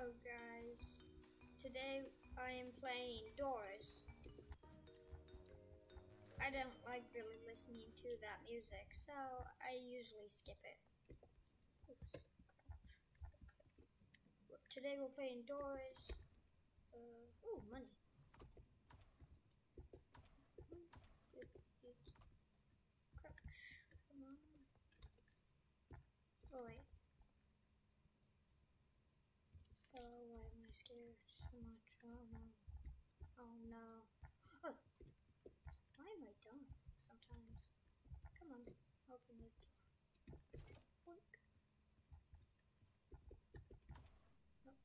Hello guys, today I am playing Doors. I don't like really listening to that music, so I usually skip it. Today we're playing Doors. Oh, money. Crouch, come on. Oh wait. Oh, why am I scared so much? Oh no. Oh no. Oh, why am I dumb sometimes? Come on, open the door. Boink. Nope.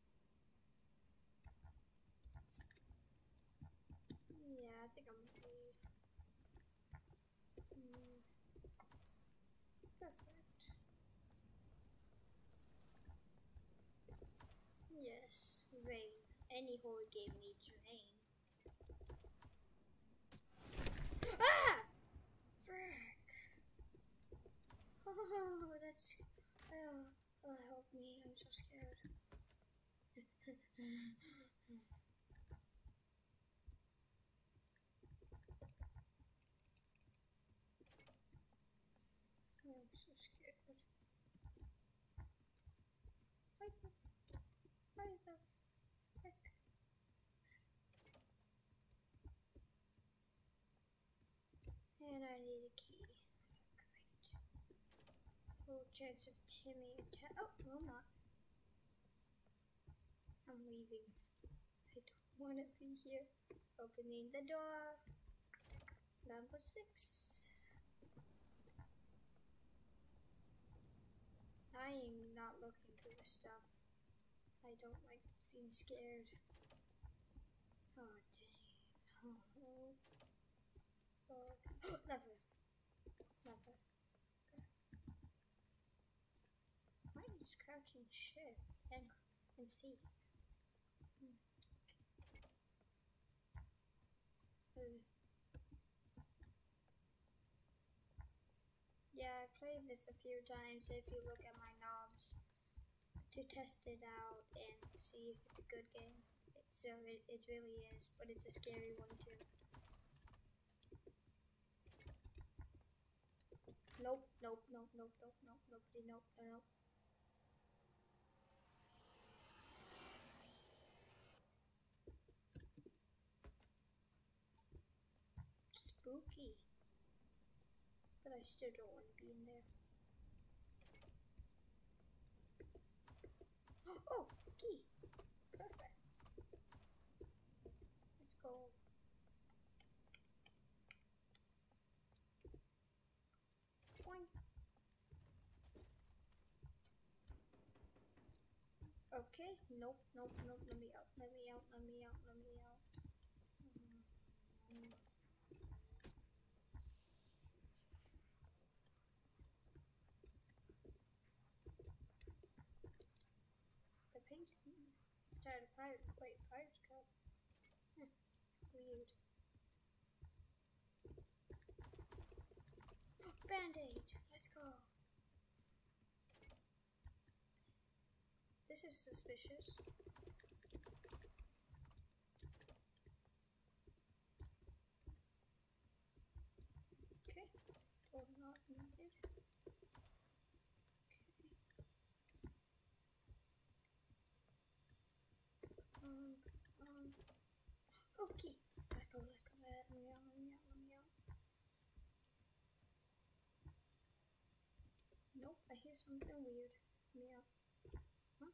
Yeah, I think I'm gonna leave. Perfect. Yes, rain. Any horror game needs rain. Ah! Frick! Oh, that's. Oh, help me. I'm so scared. I'm so scared. Why the frick? And I need a key. Great. Low chance of Timmy attack. Oh, no, I'm not. I'm leaving. I don't want to be here. Opening the door. Number 6. I am not looking through the stuff. I don't like being scared. Oh, dang. Oh, oh. Never. Never. Mine is crouching shift and C. Yeah, I played this a few times if you look at my knobs to test it out and see if it's a good game. It really is, but it's a scary one too. Nope, nope, nope, nope, nope, nope, nobody, nope, nope. Spooky. But I still don't want to be in there. Oh, key. Perfect. Let's go. Boing. Okay, nope, nope, nope, let me out, let me out, let me out, let me out. The pink started a pirate, wait, Pirates Cup? Weird. Band-Aid, let's go. This is suspicious. Okay, or not needed. Okay. Okay, let's go, let's go. Let me out, let me out, let me out. Nope, I hear something weird. Let me out. What?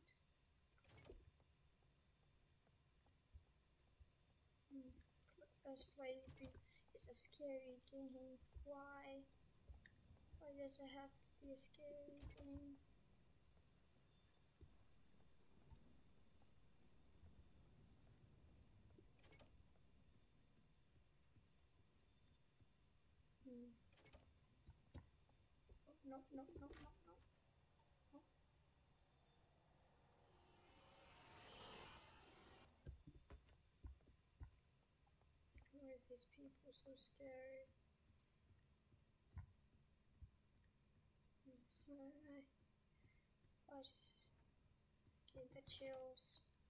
First play is a scary game. Why? Why does it have to be a scary game? Oh, no, no, no, no, no. No. Why are these people so scary? I just get the chills.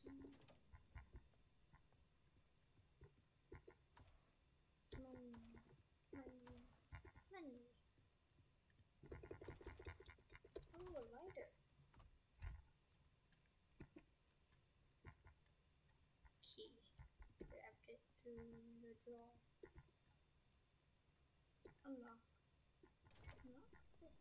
key. Money. Money. Money. Oh, a lighter. Key. Grabbed it through the drawer. Unlock. Unlock it.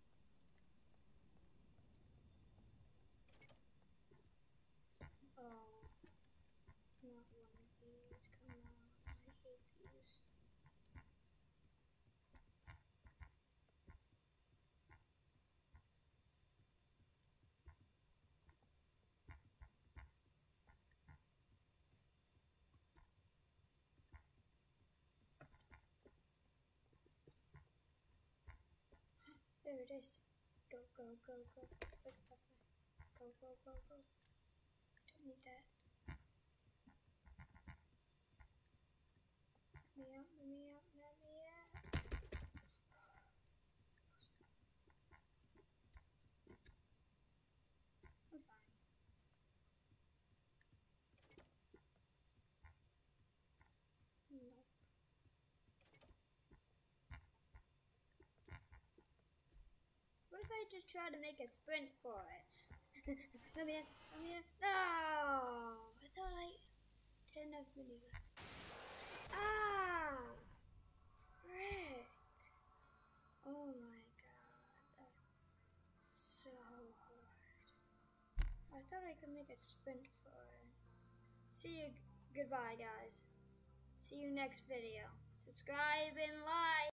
Oh, not one of these. Come on, I hate these. There it is. Go, go, go, go. Go, go, go, go. Don't need that. Let me out, let me out, let me out. I'm fine. Nope. What if I just try to make a sprint for it? Let me in, let me in. No! I thought I didn't have many. Ah! Frick! Oh my god. That's so hard. I thought I could make a sprint for it. See you. Goodbye, guys. See you next video. Subscribe and like.